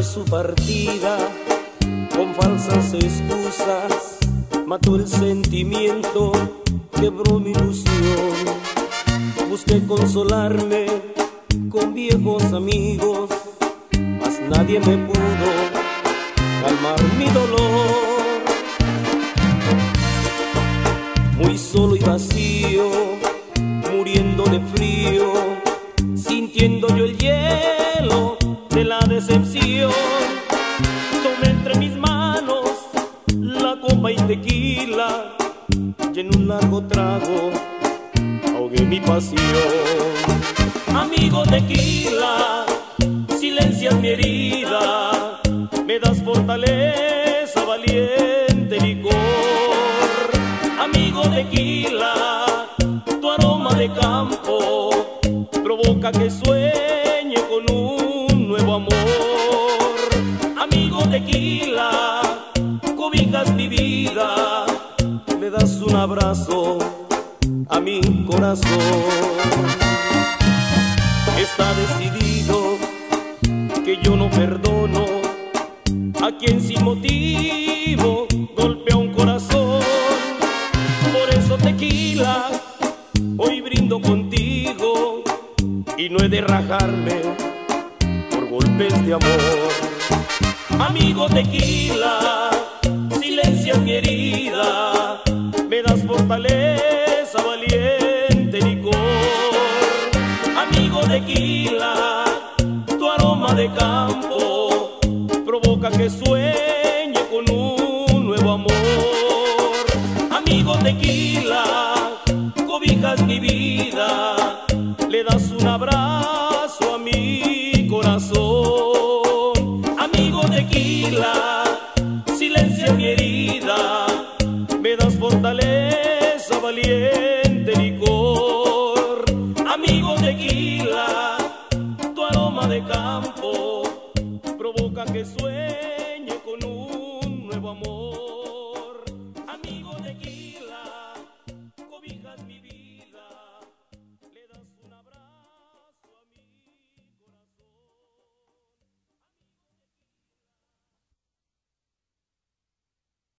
su partida, con falsas excusas, mató el sentimiento, quebró mi ilusión. Busqué consolarme con viejos amigos, mas nadie me pudo calmar mi dolor. Muy solo y vacío, muriendo de frío, sintiendo yo el hielo de la decepción. Tomé entre mis manos la copa y tequila, y en un largo trago ahogué mi pasión. Amigo tequila, silencias mi herida, me das fortaleza, valiente licor. Amigo tequila, tu aroma de campo provoca que sueñe con un nuevo amor. Amigo tequila, cobijas mi vida, le das un abrazo a mi corazón. Está decidido que yo no perdono a quien sin motivo golpea un corazón. Por eso tequila, hoy brindo contigo y no he de rajarme por golpes de amor. Amigo tequila, silencias mi herida, me das fortaleza, valiente licor. Amigo tequila, tu aroma de campo provoca que sueñe con un nuevo amor. Amigo tequila,